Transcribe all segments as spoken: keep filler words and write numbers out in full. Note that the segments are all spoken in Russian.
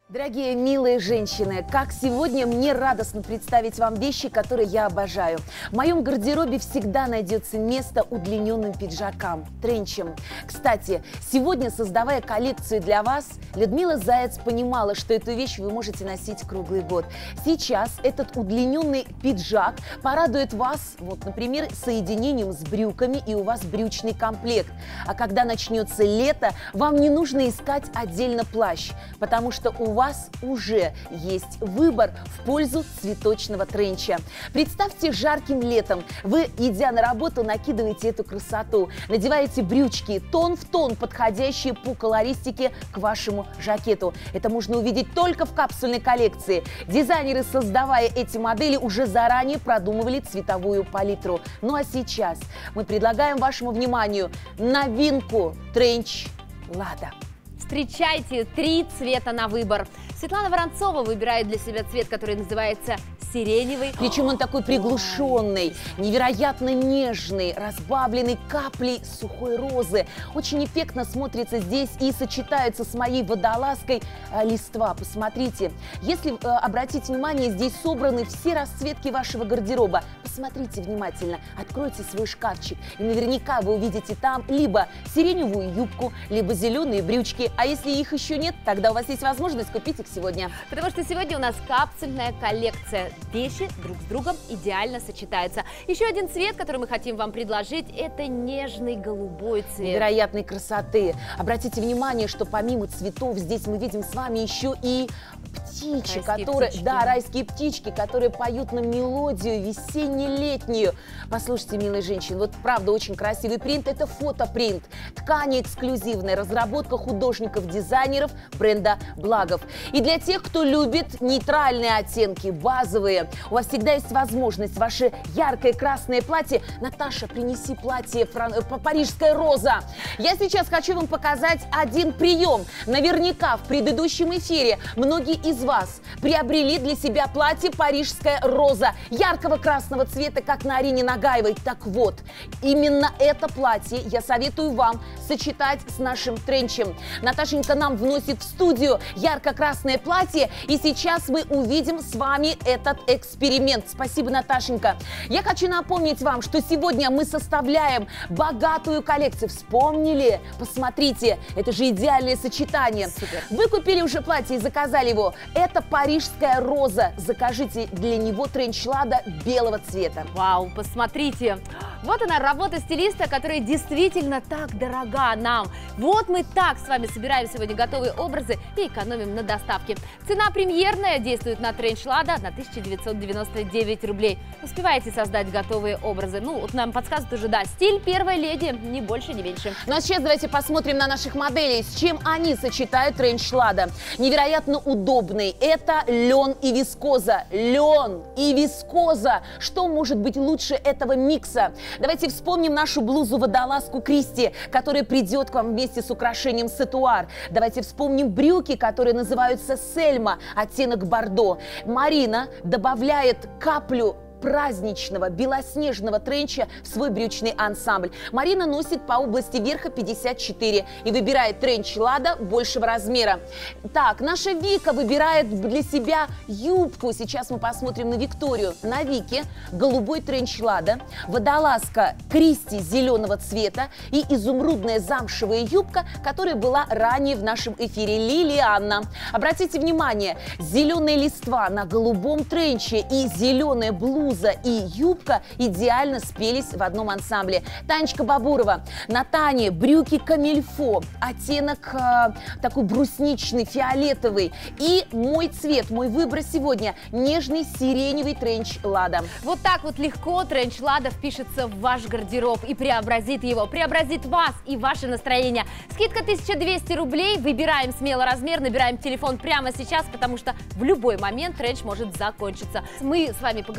Дорогие милые женщины, как сегодня мне радостно представить вам вещи, которые я обожаю. В моем гардеробе всегда найдется место удлиненным пиджакам, тренчам. Кстати, сегодня, создавая коллекцию для вас, Людмила Заяц понимала, что эту вещь вы можете носить круглый год. Сейчас этот удлиненный пиджак порадует вас, вот, например, соединением с брюками, и у вас брючный комплект. А когда начнется лето, вам не нужно искать отдельно плащ, потому что у вас уже есть выбор в пользу цветочного тренча. Представьте, жарким летом вы, идя на работу, накидываете эту красоту, надеваете брючки тон в тон, подходящие по колористике к вашему жакету. Это можно увидеть только в капсульной коллекции. Дизайнеры, создавая эти модели, уже заранее продумывали цветовую палитру. Ну а сейчас мы предлагаем вашему вниманию новинку тренч Лада. Встречайте, три цвета на выбор. Светлана Воронцова выбирает для себя цвет, который называется сиреневый. Причем он такой приглушенный, невероятно нежный, разбавленный каплей сухой розы. Очень эффектно смотрится здесь и сочетается с моей водолазкой э, листва. Посмотрите, если э, обратить внимание, здесь собраны все расцветки вашего гардероба. Посмотрите внимательно, откройте свой шкафчик, и наверняка вы увидите там либо сиреневую юбку, либо зеленые брючки. А если их еще нет, тогда у вас есть возможность купить их сегодня. Потому что сегодня у нас капсульная коллекция. Вещи друг с другом идеально сочетаются. Еще один цвет, который мы хотим вам предложить, это нежный голубой цвет. Невероятной красоты. Обратите внимание, что помимо цветов здесь мы видим с вами еще и птички, райские которые, птички. да, райские птички, которые поют на мелодию весенне-летнюю. Послушайте, милые женщины, вот правда очень красивый принт. Это фотопринт. Ткань эксклюзивная, разработка художников-дизайнеров бренда Благов. И для тех, кто любит нейтральные оттенки, базовые, у вас всегда есть возможность ваше яркое красное платье. Наташа, принеси платье фран... парижская роза. Я сейчас хочу вам показать один прием. Наверняка в предыдущем эфире многие из вас приобрели для себя платье парижская роза яркого красного цвета, как на Арине Нагаевой. Так вот, именно это платье я советую вам сочетать с нашим тренчем. Наташенька нам вносит в студию ярко-красное платье, и сейчас мы увидим с вами этот эксперимент. Спасибо, Наташенька. Я хочу напомнить вам, что сегодня мы составляем богатую коллекцию. Вспомнили? Посмотрите, это же идеальное сочетание. Супер. Вы купили уже платье и заказали его. Это парижская роза. Закажите для него тренч Лада белого цвета. Вау, посмотрите. Вот она, работа стилиста, которая действительно так дорога нам. Вот мы так с вами собираем сегодня готовые образы и экономим на доставке. Цена премьерная, действует на тренч Лада тысяча девятьсот девяносто девять рублей. Успеваете создать готовые образы. Ну, вот нам подсказывают уже, да, стиль первой леди, ни больше, ни меньше. Ну а сейчас давайте посмотрим на наших моделей, с чем они сочетают тренч Лада. Невероятно удобный. Это лен и вискоза. Лен и вискоза. Что может быть лучше этого микса? Давайте вспомним нашу блузу-водолазку Кристи, которая придет к вам вместе с украшением сатуар. Давайте вспомним брюки, которые называются Сельма, оттенок бордо. Марина добавляет каплю праздничного белоснежного тренча в свой брючный ансамбль. Марина носит по области верха пятьдесят четыре и выбирает тренч Лада большего размера. Так, наша Вика выбирает для себя юбку. Сейчас мы посмотрим на Викторию. На Вике голубой тренч Лада, водолазка Кристи зеленого цвета и изумрудная замшевая юбка, которая была ранее в нашем эфире, Лилианна. Обратите внимание, зеленая листва на голубом тренче и зеленая блуза и юбка идеально спелись в одном ансамбле. Танечка Бабурова. На Тане брюки камильфо, оттенок э, такой брусничный, фиолетовый. И мой цвет, мой выбор сегодня нежный сиреневый тренч Лада. Вот так вот легко тренч Лада впишется в ваш гардероб и преобразит его, преобразит вас и ваше настроение. Скидка тысяча двести рублей, выбираем смело размер, набираем телефон прямо сейчас, потому что в любой момент тренч может закончиться. Мы с вами поговорили о выборе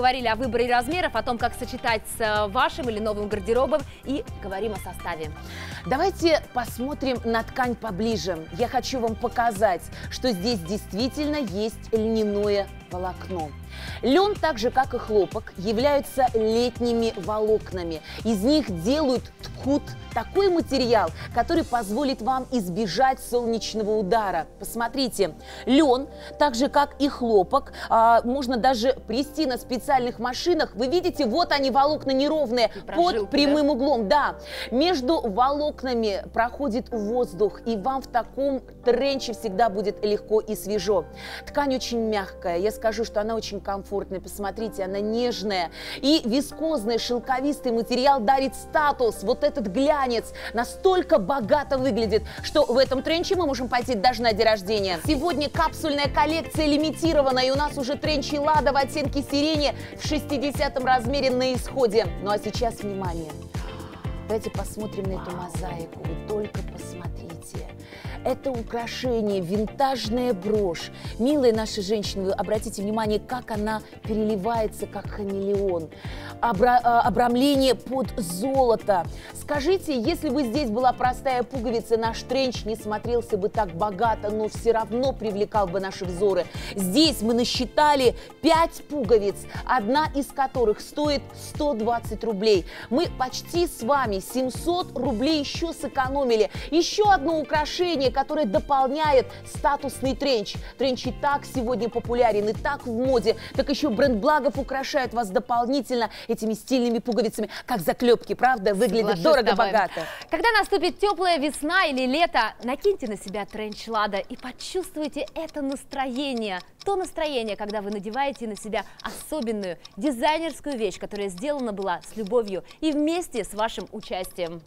выборе размеров, о том, как сочетать с вашим или новым гардеробом, и говорим о составе. Давайте посмотрим на ткань поближе. Я хочу вам показать, что здесь действительно есть льняное волокно. Лен, так же как и хлопок, являются летними волокнами. Из них делают, ткут такой материал, который позволит вам избежать солнечного удара. Посмотрите, лен, так же как и хлопок, а, можно даже прести на специальных машинах. Вы видите, вот они, волокна неровные, Прожилки, под прямым да? углом. Да, между волокнами проходит воздух, и вам в таком тренче всегда будет легко и свежо. Ткань очень мягкая, я скажу, что она очень комфортная. Посмотрите, она нежная. И вискозный шелковистый материал дарит статус. Вот этот глянец настолько богато выглядит, что в этом тренче мы можем пойти даже на день рождения. Сегодня капсульная коллекция лимитирована, и у нас уже тренч Лада в оттенке сирени в шестидесятом размере на исходе. Ну а сейчас внимание. Давайте посмотрим на эту мозаику. Вы только посмотрите. Это украшение, винтажная брошь. Милые наши женщины, вы обратите внимание, как она переливается, как хамелеон. Обра обрамление под золото. Скажите, если бы здесь была простая пуговица, наш тренч не смотрелся бы так богато, но все равно привлекал бы наши взоры. Здесь мы насчитали пять пуговиц, одна из которых стоит сто двадцать рублей. Мы почти с вами семьсот рублей еще сэкономили. Еще одно украшение, которое дополняет статусный тренч. Тренч и так сегодня популярен, и так в моде, так еще бренд Благов украшает вас дополнительно этими стильными пуговицами, как заклепки, правда? Выглядит дорого-богато. Когда наступит теплая весна или лето, накиньте на себя тренч Лада и почувствуйте это настроение. То настроение, когда вы надеваете на себя особенную дизайнерскую вещь, которая сделана была с любовью и вместе с вашим участием.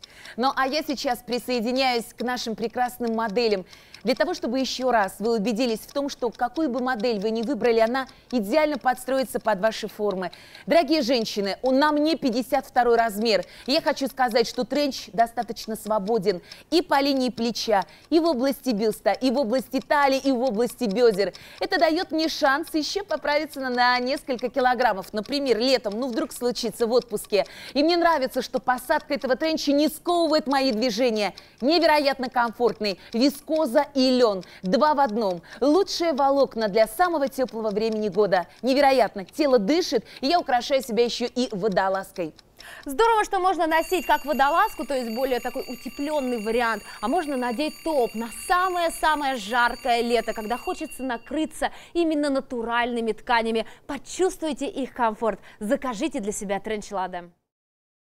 Ну а я сейчас присоединяюсь к нашим прекрасным моделям, для того, чтобы еще раз вы убедились в том, что какую бы модель вы ни выбрали, она идеально подстроится под ваши формы. Дорогие женщины, он на мне пятьдесят второй размер. И я хочу сказать, что тренч достаточно свободен и по линии плеча, и в области бюста, и в области талии, и в области бедер. Это дает мне шанс еще поправиться на, на несколько килограммов. Например, летом, ну вдруг случится в отпуске. И мне нравится, что посадка этого тренча не сковывает мои движения. Невероятно комфортный, вискоза и лен. Два в одном. Лучшие волокна для самого теплого времени года. Невероятно. Тело дышит, и я украшаю себя еще и водолазкой. Здорово, что можно носить как водолазку, то есть более такой утепленный вариант, а можно надеть топ на самое-самое жаркое лето, когда хочется накрыться именно натуральными тканями. Почувствуйте их комфорт. Закажите для себя тренч Лада.